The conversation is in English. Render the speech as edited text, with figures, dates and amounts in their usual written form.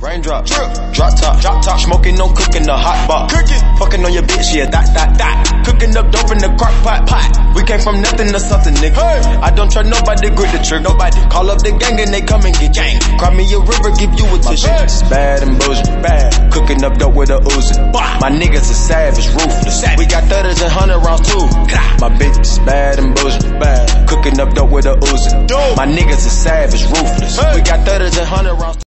Raindrop, drop top, smoking, no cooking, the hot pot. Fucking on your bitch, yeah, that. Cooking up dope in the crock pot. We came from nothing to something, nigga. I don't trust nobody, grip the trigger. Call up the gang and they come and get gang. Cry me a river, give you a tissue. My bitch is bad and bullshit, bad. Cooking up dope with a Uzi. My niggas is savage, ruthless. We got 30s and 100 rounds too. My bitch is bad and bullshit, bad. Cooking up dope with a Uzi. My niggas is savage, ruthless. We got 30s and 100 rounds too.